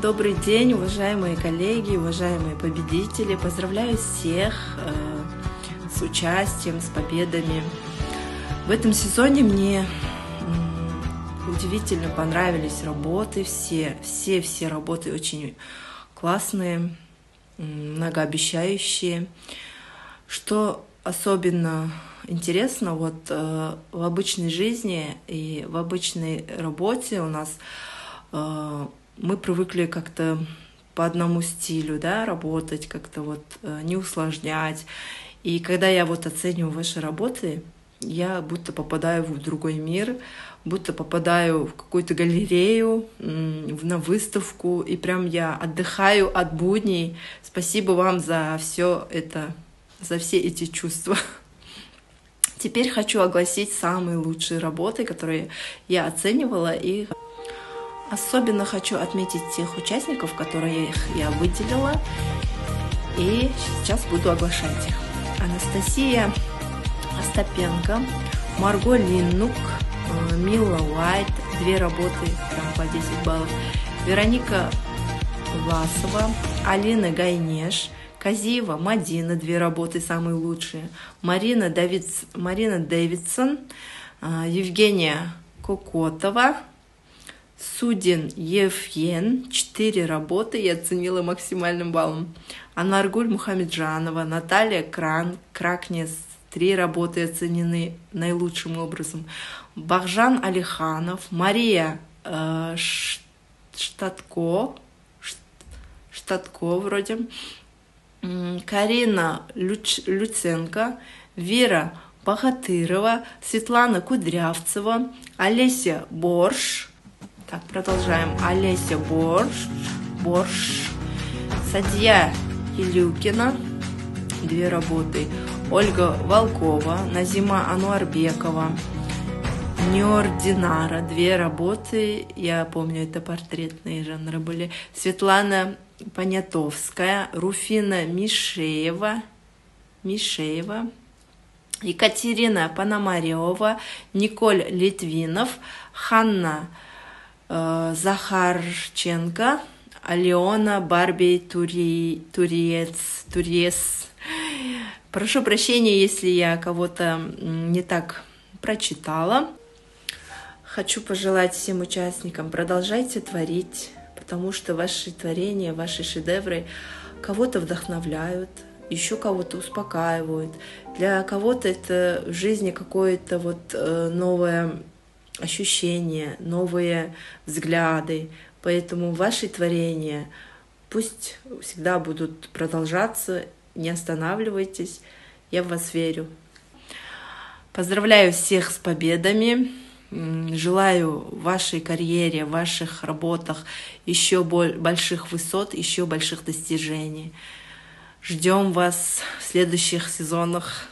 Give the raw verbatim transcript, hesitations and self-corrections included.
Добрый день, уважаемые коллеги, уважаемые победители. Поздравляю всех э, с участием, с победами. В этом сезоне мне э, удивительно понравились работы. Все, все, все работы очень классные, э, многообещающие. Что особенно интересно, вот э, в обычной жизни и в обычной работе у нас э, мы привыкли как-то по одному стилю, да, работать, как-то вот э, не усложнять. И когда я вот оцениваю ваши работы, я будто попадаю в другой мир, будто попадаю в какую-то галерею, м, на выставку, и прям я отдыхаю от будней. Спасибо вам за все это, за все эти чувства. Теперь хочу огласить самые лучшие работы, которые я оценивала, и особенно хочу отметить тех участников, которые я выделила, и сейчас буду оглашать их. Анастасия Остапенко, Марго Линнук, Мила Уайт, две работы, там по десять баллов, Вероника Власова, Алина Гайнеш, Казиева Мадина, две работы самые лучшие, Марина, Давидс, Марина Дэвидсон, Евгения Кокотова, Судин Евген, четыре работы я оценила максимальным баллом. Анаргуль Мухамеджанова, Наталья Кран, Кракнес, три работы оценены наилучшим образом. Бахжан Алиханов, Мария э, Штатко, Штатко вроде, Карина Люч, Люценко, Вера Бахатырова, Светлана Кудрявцева, Олеся Борш. Так, продолжаем. Олеся Борш, Борш, Садья Илюкина, две работы. Ольга Волкова, Назима Ануарбекова, Неординара, две работы. Я помню, это портретные жанры были. Светлана Понятовская, Руфина Мишеева, Мишеева, Екатерина Пономарева, Николь Литвинов, Ханна Захарченко, Алена Барби Тури, Туриец, Туриес. Прошу прощения, если я кого-то не так прочитала. Хочу пожелать всем участникам: продолжайте творить, потому что ваши творения, ваши шедевры кого-то вдохновляют, еще кого-то успокаивают. Для кого-то это в жизни какое-то вот новое ощущения, новые взгляды. Поэтому ваши творения пусть всегда будут продолжаться, не останавливайтесь, я в вас верю. Поздравляю всех с победами, желаю в вашей карьере, в ваших работах еще больших высот, еще больших достижений. Ждем вас в следующих сезонах.